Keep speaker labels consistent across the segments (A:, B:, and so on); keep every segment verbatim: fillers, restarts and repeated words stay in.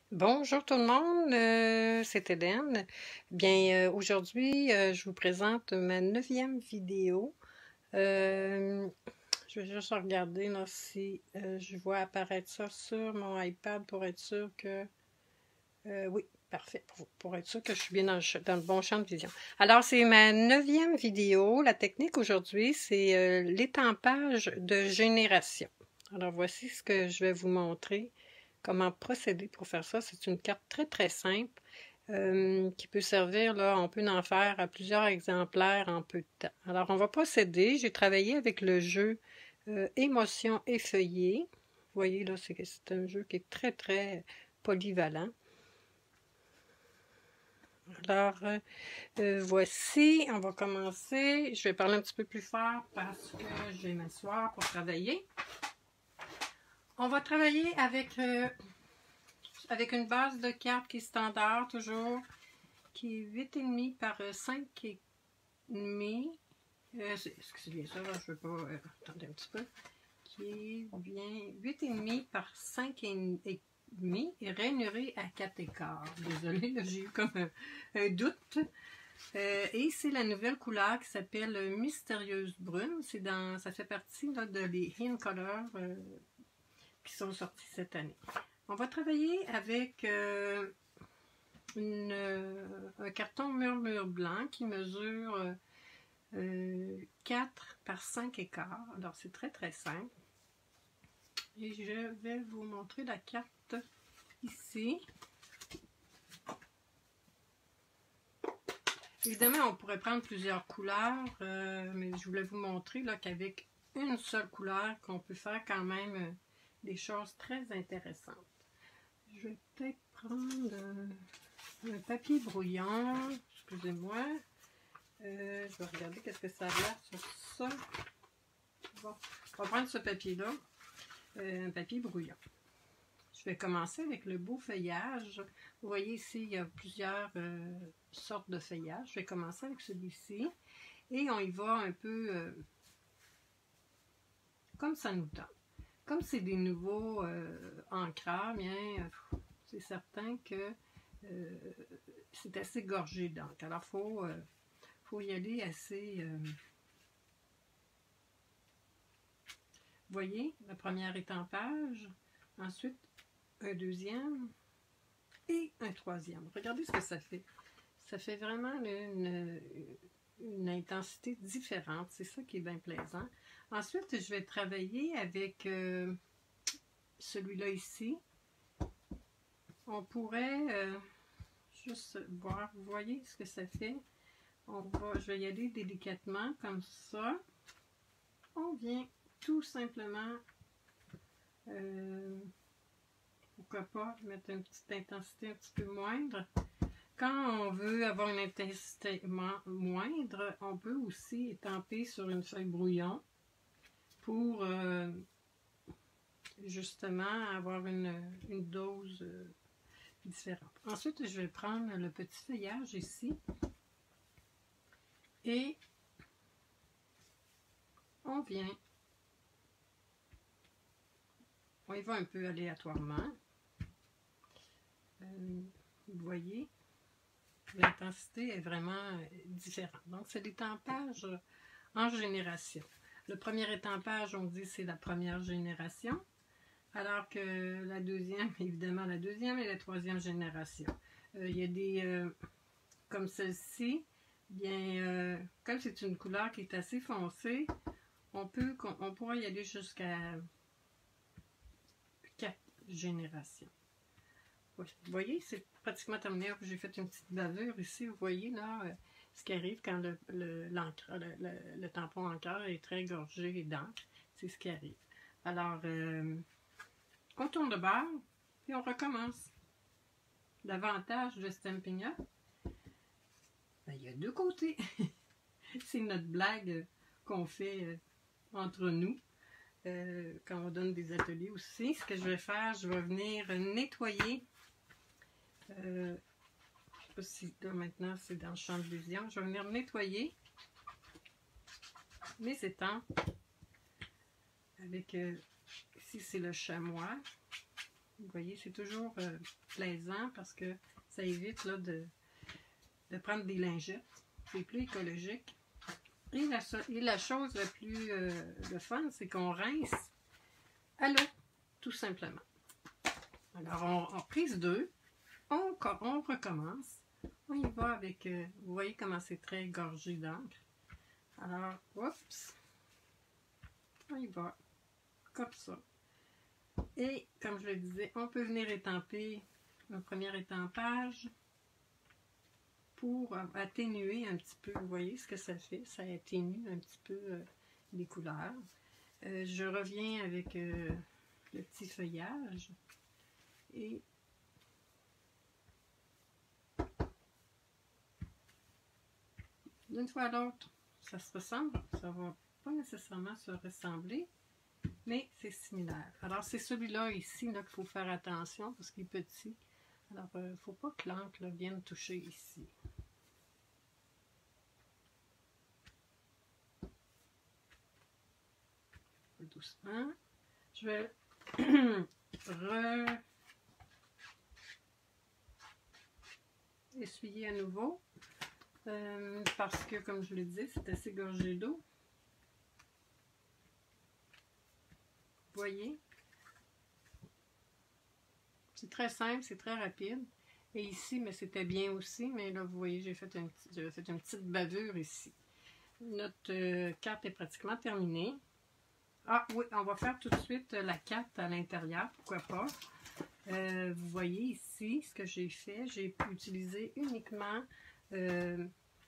A: Bonjour tout le monde, euh, c'est Hélène. Bien, euh, aujourd'hui, euh, je vous présente ma neuvième vidéo. Euh, je vais juste regarder là, si euh, je vois apparaître ça sur mon iPad pour être sûr que... euh, oui, parfait, pour, pour être sûr que je suis bien dans le, ch- dans le bon champ de vision. Alors, c'est ma neuvième vidéo. La technique aujourd'hui, c'est euh, l'étampage de génération. Alors, voici ce que je vais vous montrer. Comment procéder pour faire ça? C'est une carte très très simple euh, qui peut servir, là, on peut en faire à plusieurs exemplaires en peu de temps. Alors on va procéder. J'ai travaillé avec le jeu euh, Émotion effeuillée. Vous voyez là, c'est un jeu qui est très très polyvalent. Alors euh, euh, voici, on va commencer. Je vais parler un petit peu plus fort parce que je vais m'asseoir pour travailler. On va travailler avec... Euh, avec une base de cartes qui est standard toujours, qui est huit virgule cinq par cinq virgule cinq. Euh, Excusez ça, là, je ne veux pas... Euh, attendez un petit peu. Qui est bien huit virgule cinq par cinq virgule cinq et rainuré à quatre écarts. Désolée, j'ai eu comme un, un doute. Euh, et c'est la nouvelle couleur qui s'appelle Mystérieuse Brune. C'est dans, ça fait partie là, de les Hint Colors euh, qui sont sortis cette année. On va travailler avec euh, une, euh, un carton murmure blanc qui mesure euh, quatre par cinq écarts. Alors c'est très très simple. Et je vais vous montrer la carte ici. Évidemment, on pourrait prendre plusieurs couleurs, euh, mais je voulais vous montrer qu'avec une seule couleur, qu'on peut faire quand même euh, des choses très intéressantes. Je vais peut-être prendre... Euh, un papier brouillon, excusez-moi. Euh, je vais regarder qu'est-ce que ça a l'air sur ça. Bon, on va prendre ce papier-là, euh, un papier brouillon. Je vais commencer avec le beau feuillage. Vous voyez ici, il y a plusieurs euh, sortes de feuillage. Je vais commencer avec celui-ci. Et on y va un peu euh, comme ça nous tente. Comme c'est des nouveaux euh, encreurs, bien, euh, c'est certain que euh, c'est assez gorgé d'encre. Alors, il faut, euh, faut y aller assez... Euh... Vous voyez, le premier étampage, ensuite un deuxième et un troisième. Regardez ce que ça fait. Ça fait vraiment une, une intensité différente. C'est ça qui est bien plaisant. Ensuite, je vais travailler avec euh, celui-là ici. On pourrait... Euh, juste voir, vous voyez ce que ça fait. On va, je vais y aller délicatement comme ça. On vient tout simplement, euh, pourquoi pas, mettre une petite intensité un petit peu moindre. Quand on veut avoir une intensité moindre, on peut aussi étamper sur une feuille brouillon pour euh, justement avoir une, une dose euh, différente. Ensuite, je vais prendre le petit feuillage ici. Et on vient, on y va un peu aléatoirement. Euh, vous voyez, l'intensité est vraiment différente. Donc, c'est l'étampage en génération. Le premier étampage, on dit c'est la première génération, alors que la deuxième, évidemment, la deuxième et la troisième génération. Euh, il y a des, euh, comme celle-ci, bien, euh, comme c'est une couleur qui est assez foncée, on peut, on pourra y aller jusqu'à quatre générations. Vous voyez, c'est pratiquement terminé. J'ai fait une petite bavure ici. Vous voyez là, euh, ce qui arrive quand le, le, le, le, le tampon encre est très gorgé d'encre. C'est ce qui arrive. Alors, euh, on tourne de bord et on recommence. L'avantage de Stampin' Up, ben, il y a deux côtés. C'est notre blague qu'on fait euh, entre nous. Euh, quand on donne des ateliers aussi, ce que je vais faire, je vais venir nettoyer. Euh, je ne sais pas si là maintenant c'est dans le champ de vision. Je vais venir nettoyer mes étampes avec, euh, ici c'est le chamois. Vous voyez, c'est toujours euh, plaisant parce que ça évite là, de, de prendre des lingettes. C'est plus écologique. Et la, et la chose la plus euh, le fun, c'est qu'on rince à l'eau, tout simplement. Alors, on, on prise deux, on, on recommence. On y va avec, euh, vous voyez comment c'est très gorgé d'encre. Alors, oups, on y va, comme ça. Et, comme je le disais, on peut venir étamper un premier étampage pour atténuer un petit peu, vous voyez ce que ça fait, ça atténue un petit peu euh, les couleurs. Euh, je reviens avec euh, le petit feuillage et d'une fois à l'autre, ça se ressemble, ça va pas nécessairement se ressembler, mais c'est similaire. Alors c'est celui-là ici qu'il faut faire attention parce qu'il est petit. Alors il euh, ne faut pas que l'encre vienne toucher ici. Doucement. Je vais re essuyer à nouveau euh, parce que, comme je le disais, c'est assez gorgé d'eau. Vous voyez? C'est très simple, c'est très rapide. Et ici, mais c'était bien aussi, mais là, vous voyez, j'ai fait, un, fait une petite bavure ici. Notre euh, carte est pratiquement terminée. Ah oui, on va faire tout de suite la carte à l'intérieur, pourquoi pas. Euh, vous voyez ici ce que j'ai fait. J'ai utilisé uniquement euh,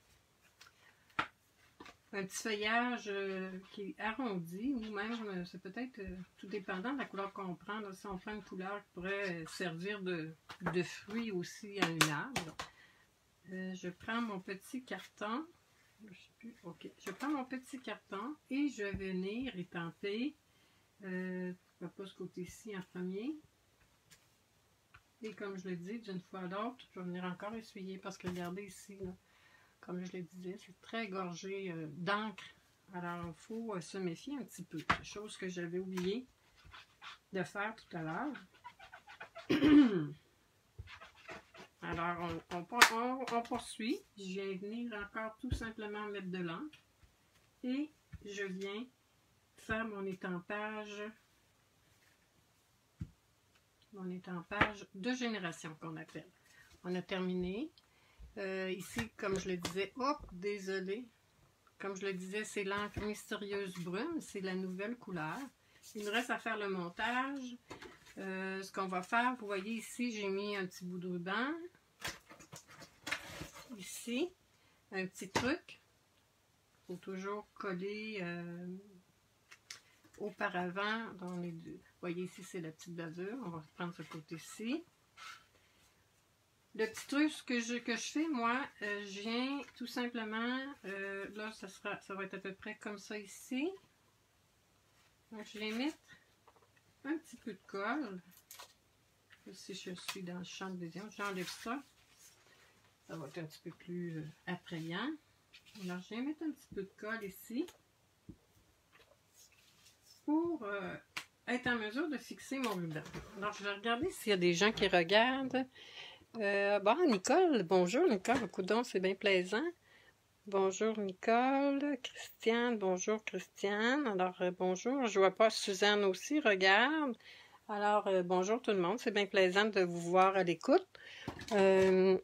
A: un petit feuillage euh, qui est arrondi, ou même, c'est peut-être euh, tout dépendant de la couleur qu'on prend. Là, si on prend une couleur qui pourrait servir de, de fruit aussi à une arbre. Euh, je prends mon petit carton. Je sais plus, ok. Je prends mon petit carton et je vais venir étamper, euh, pourquoi pas ce côté-ci en premier. Et comme je le dis, d'une fois à l'autre, je vais venir encore essuyer parce que regardez ici, là, comme je le disais, c'est très gorgé euh, d'encre. Alors, il faut euh, se méfier un petit peu. Chose que j'avais oublié de faire tout à l'heure. Alors, on, on, on, on poursuit. Je viens venir encore tout simplement mettre de l'encre. Et je viens faire mon étampage. Mon étampage de génération qu'on appelle. On a terminé. Euh, ici, comme je le disais, hop, désolé. Comme je le disais, c'est l'encre mystérieuse brune. C'est la nouvelle couleur. Il nous reste à faire le montage. Euh, ce qu'on va faire, vous voyez ici, j'ai mis un petit bout de ruban. Ici, un petit truc. Il faut toujours coller euh, auparavant dans les deux. Vous voyez ici, c'est la petite bavure. On va prendre ce côté-ci. Le petit truc que je, que je fais, moi, euh, je viens tout simplement, euh, là, ça, sera, ça va être à peu près comme ça ici. Donc, je viens mettre un petit peu de colle. Si je suis dans le champ de vision, j'enlève ça. Ça va être un petit peu plus euh, attrayant. Alors, je viens mettre un petit peu de colle ici pour euh, être en mesure de fixer mon ruban. Alors, je vais regarder s'il y a des gens qui regardent. Euh, bon, Nicole, bonjour Nicole, coudon, c'est bien plaisant. Bonjour Nicole, Christiane, bonjour Christiane. Alors, euh, bonjour, je vois pas Suzanne aussi, regarde. Alors, euh, bonjour tout le monde, c'est bien plaisant de vous voir à l'écoute. Euh,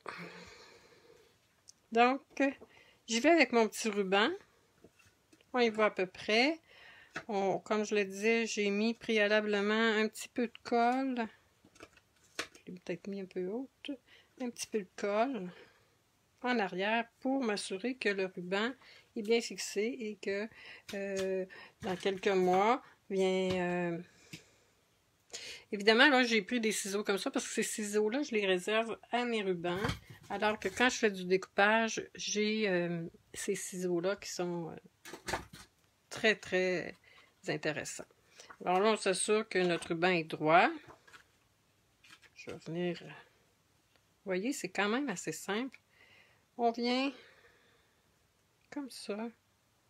A: donc, j'y vais avec mon petit ruban. On y va à peu près. On, comme je le disais, j'ai mis préalablement un petit peu de colle. Je l'ai peut-être mis un peu haute. Un petit peu de colle en arrière pour m'assurer que le ruban est bien fixé et que euh, dans quelques mois, bien... Euh, évidemment, là, j'ai pris des ciseaux comme ça parce que ces ciseaux-là, je les réserve à mes rubans. Alors que quand je fais du découpage, j'ai euh, ces ciseaux-là qui sont euh, très, très intéressants. Alors là, on s'assure que notre ruban est droit. Je vais venir... Vous voyez, c'est quand même assez simple. On vient comme ça.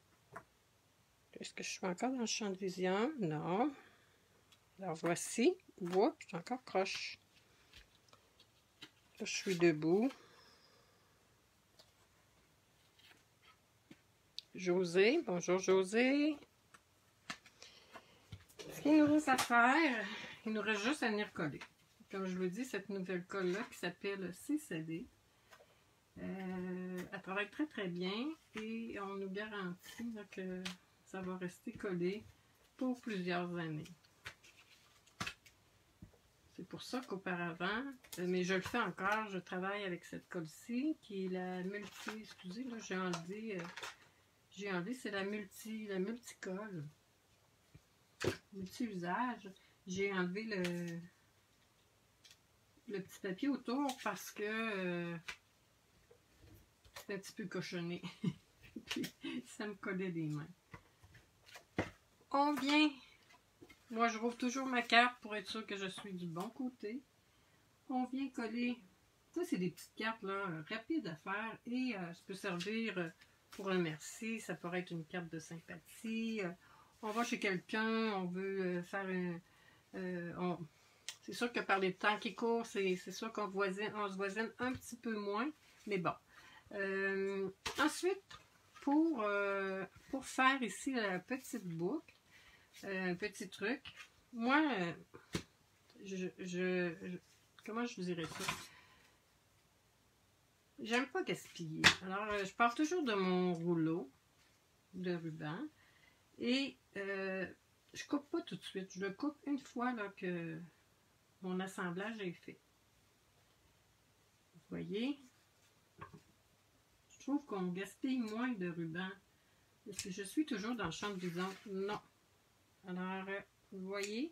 A: Est-ce que je suis encore dans le champ de vision? Non. Alors, voici. Oups, je suis encore croche. Là, je suis debout. José, bonjour José. Ce qu'il nous reste à faire, il nous reste juste à venir coller. Comme je vous dis, cette nouvelle colle-là qui s'appelle C C D, euh, elle travaille très très bien et on nous garantit là, que ça va rester collé pour plusieurs années. C'est pour ça qu'auparavant, mais je le fais encore, je travaille avec cette colle-ci qui est la multi, excusez, là j'ai enlevé, euh, j'ai enlevé, c'est la multi, la multicolle, multi-usage. J'ai enlevé le, le petit papier autour parce que euh, c'est un petit peu cochonné. Puis ça me collait des mains. On vient. Moi, je rouvre toujours ma carte pour être sûr que je suis du bon côté. On vient coller. Ça, c'est des petites cartes là, rapides à faire et euh, ça peut servir pour un merci. Ça pourrait être une carte de sympathie. On va chez quelqu'un, on veut euh, faire une... Euh, on... C'est sûr que par les temps qui courent, c'est sûr qu'on voisine, on se voisine un petit peu moins. Mais bon. Euh, ensuite, pour, euh, pour faire ici la petite boucle, Euh, un petit truc. Moi, euh, je, je, je... Comment je vous dirais ça? J'aime pas gaspiller. Alors, euh, je pars toujours de mon rouleau de ruban et euh, je coupe pas tout de suite. Je le coupe une fois là, que mon assemblage est fait. Vous voyez? Je trouve qu'on gaspille moins de ruban. Est-ce que je suis toujours dans le champ de vision? Non. Alors, vous voyez,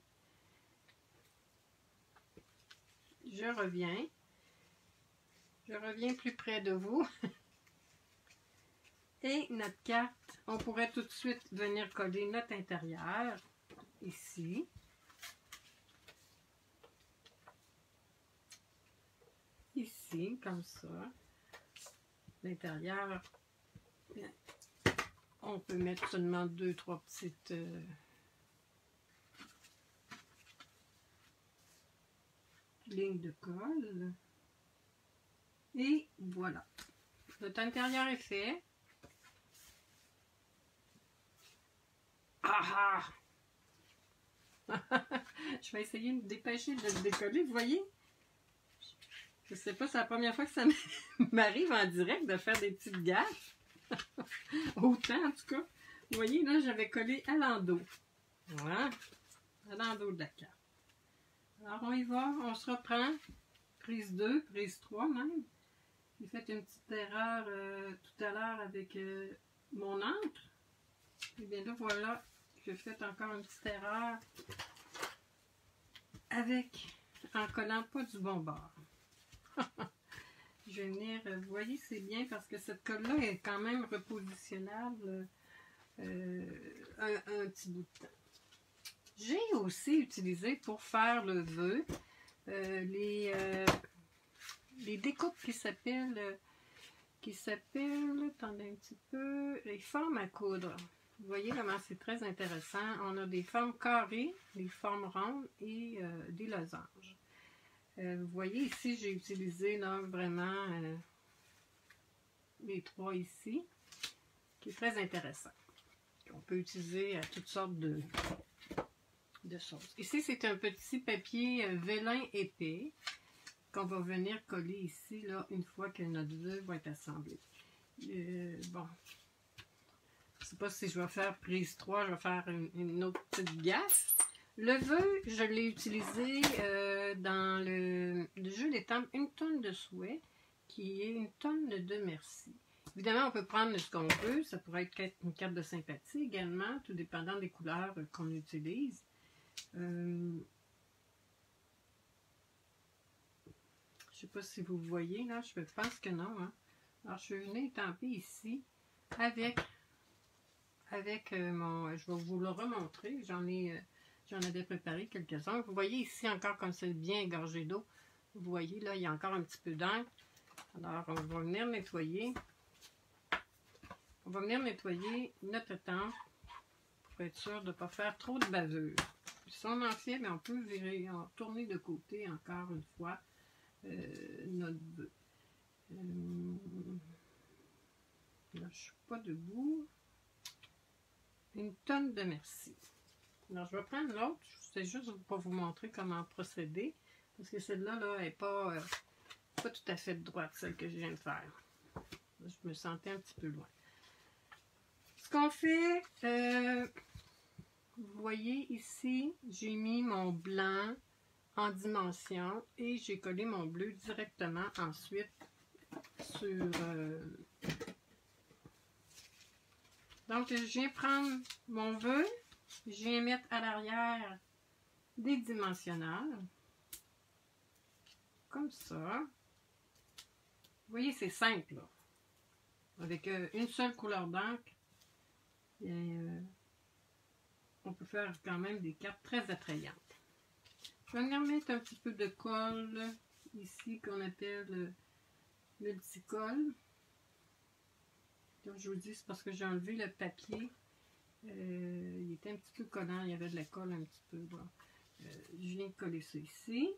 A: je reviens, je reviens plus près de vous, et notre carte, on pourrait tout de suite venir coller notre intérieur, ici, ici, comme ça, l'intérieur, on peut mettre seulement deux, trois petites... Euh, ligne de colle et voilà, notre intérieur est fait. Ah ah je vais essayer de me dépêcher de le décoller, vous voyez, je sais pas, c'est la première fois que ça m'arrive en direct de faire des petites gaffes. Autant en tout cas, vous voyez là, j'avais collé à l'endos, voilà, à l'endos de la carte. Alors on y va, on se reprend, prise deux, prise trois même. J'ai fait une petite erreur euh, tout à l'heure avec euh, mon encre. Et bien là voilà, j'ai fait encore une petite erreur avec, en collant pas du bon bord. Je vais venir, vous voyez c'est bien parce que cette colle-là est quand même repositionnable euh, un, un petit bout de temps. J'ai aussi utilisé pour faire le vœu euh, les, euh, les découpes qui s'appellent, euh, qui s'appellent, attendez un petit peu, les formes à coudre. Vous voyez comment c'est très intéressant. On a des formes carrées, des formes rondes et euh, des losanges. Euh, vous voyez ici, j'ai utilisé là, vraiment euh, les trois ici, qui est très intéressant. On peut utiliser à toutes sortes de... de sauce. Ici, c'est un petit papier vélin épais qu'on va venir coller ici, là, une fois que notre vœu va être assemblé. Euh, bon, je ne sais pas si je vais faire prise trois, je vais faire une, une autre petite gaffe. Le vœu, je l'ai utilisé euh, dans le, le jeu des temples, une tonne de souhait, qui est une tonne de merci. Évidemment, on peut prendre ce qu'on veut, ça pourrait être une carte de sympathie également, tout dépendant des couleurs qu'on utilise. Euh, je sais pas si vous voyez là, je pense que non. Hein. Alors je vais venir étamper ici avec avec euh, mon, je vais vous le remontrer. J'en ai, euh, j'en avais préparé quelques-uns. Vous voyez ici encore comme c'est bien égorgé d'eau. Vous voyez là, il y a encore un petit peu d'encre. Alors on va venir nettoyer. On va venir nettoyer notre temple pour être sûr de ne pas faire trop de bavure. Si on en fait, mais on peut virer, on tourner de côté encore une fois euh, notre bœuf. Euh, là, je ne suis pas debout. Une tonne de merci. Alors, je vais prendre l'autre. C'est juste pour vous montrer comment procéder. Parce que celle-là, là, elle n'est pas, euh, pas tout à fait droite, celle que je viens de faire. Je me sentais un petit peu loin. Ce qu'on fait, euh, vous voyez ici, j'ai mis mon blanc en dimension et j'ai collé mon bleu directement ensuite sur... Euh... Donc, je viens prendre mon vœu, je viens mettre à l'arrière des dimensionnels, comme ça. Vous voyez, c'est simple, là. Avec euh, une seule couleur d'encre, euh, on peut faire quand même des cartes très attrayantes. Je vais venir mettre un petit peu de colle ici qu'on appelle le multicolle. Comme je vous dis, c'est parce que j'ai enlevé le papier. Euh, il était un petit peu collant, il y avait de la colle un petit peu. Bon. Euh, je viens de coller ça ici.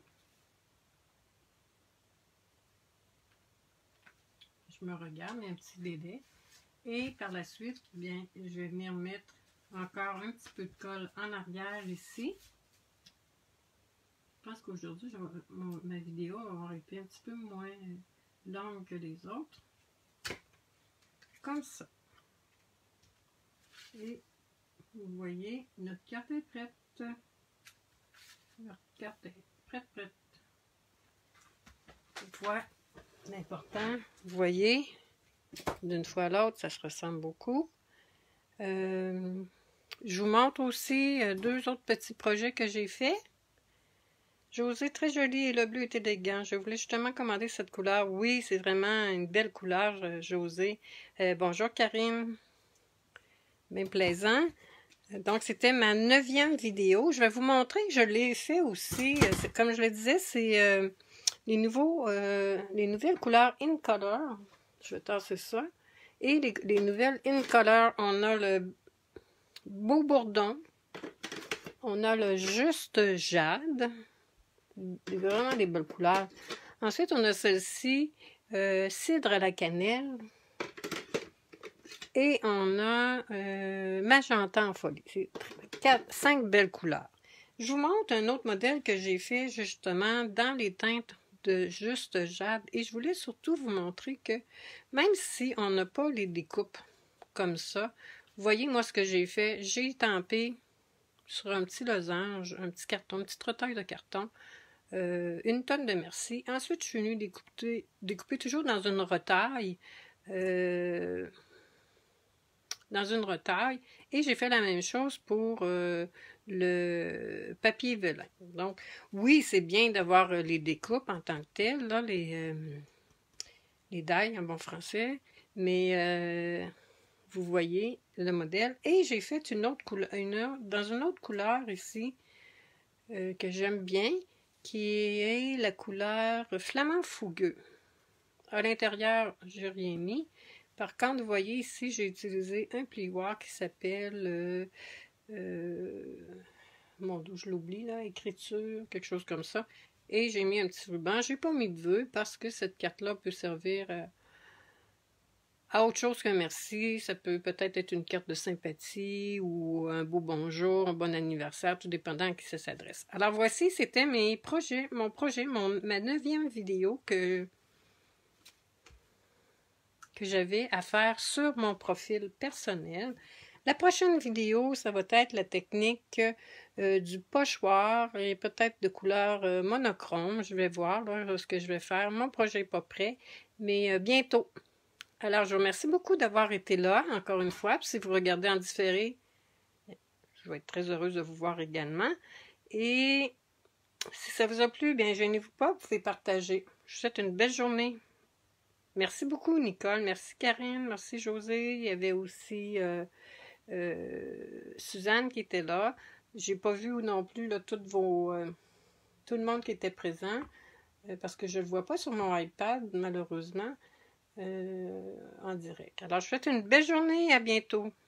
A: Je me regarde, il y a un petit délai. Et par la suite, bien, je vais venir mettre encore un petit peu de colle en arrière ici. Je pense qu'aujourd'hui, ma vidéo aurait été un petit peu moins longue que les autres. Comme ça. Et vous voyez, notre carte est prête. Notre carte est prête, prête. Une fois, l'important, vous voyez, d'une fois à l'autre, ça se ressemble beaucoup. Euh, je vous montre aussi deux autres petits projets que j'ai faits. Josée, très jolie et le bleu est élégant. Je voulais justement commander cette couleur. Oui, c'est vraiment une belle couleur, Josée. Euh, bonjour Karine. Bien plaisant. Donc, c'était ma neuvième vidéo. Je vais vous montrer que je l'ai fait aussi. Comme je le disais, c'est euh, les, nouveaux, euh, les nouvelles couleurs In Color. Je vais tasser ça. Et les, les nouvelles In Color, on a le Beau Bourdon. On a le Juste Jade. Vraiment des belles couleurs. Ensuite, on a celle-ci, euh, Cidre à la cannelle. Et on a euh, Magenta en folie. C'est cinq belles couleurs. Je vous montre un autre modèle que j'ai fait justement dans les teintes de Juste Jade. Et je voulais surtout vous montrer que même si on n'a pas les découpes comme ça, vous voyez moi ce que j'ai fait. J'ai tampé sur un petit losange, un petit carton, un petit retail de carton. Euh, une tonne de merci. Ensuite, je suis venue découper, découper toujours dans une retaille. Euh, dans une retaille. Et j'ai fait la même chose pour euh, le papier velin. Donc, oui, c'est bien d'avoir les découpes en tant que telles, là, les, euh, les dailles en bon français. Mais euh, vous voyez le modèle. Et j'ai fait une autre couleur, une, dans une autre couleur ici, euh, que j'aime bien, qui est la couleur flamand fougueux. À l'intérieur, je n'ai rien mis. Par contre, vous voyez ici, j'ai utilisé un plioir qui s'appelle, euh, euh, mon Dieu, je l'oublie là, écriture, quelque chose comme ça. Et j'ai mis un petit ruban. Je n'ai pas mis de vœux parce que cette carte-là peut servir à, à autre chose qu'un merci. Ça peut peut-être être une carte de sympathie ou un beau bonjour, un bon anniversaire, tout dépendant à qui ça s'adresse. Alors voici, c'était mes projets, mon projet, mon, ma neuvième vidéo que... que j'avais à faire sur mon profil personnel. La prochaine vidéo, ça va être la technique euh, du pochoir et peut-être de couleur euh, monochrome. Je vais voir là, ce que je vais faire. Mon projet n'est pas prêt, mais euh, bientôt. Alors, je vous remercie beaucoup d'avoir été là, encore une fois. Puis si vous regardez en différé, je vais être très heureuse de vous voir également. Et si ça vous a plu, bien, gênez-vous pas, vous pouvez partager. Je vous souhaite une belle journée. Merci beaucoup, Nicole. Merci, Karine. Merci, Josée. Il y avait aussi euh, euh, Suzanne qui était là. J'ai pas vu non plus là, toutes vos, euh, tout le monde qui était présent euh, parce que je ne le vois pas sur mon iPad, malheureusement, euh, en direct. Alors, je vous souhaite une belle journée. À bientôt.